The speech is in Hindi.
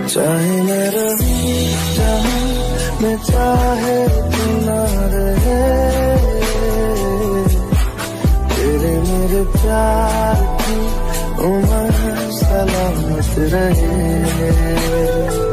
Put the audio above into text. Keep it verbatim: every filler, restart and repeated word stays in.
चाहे मैं रहूं जहां मैं चाहे तू ना रहे, तेरे मेरे प्यार की उम्र सलामत रहे।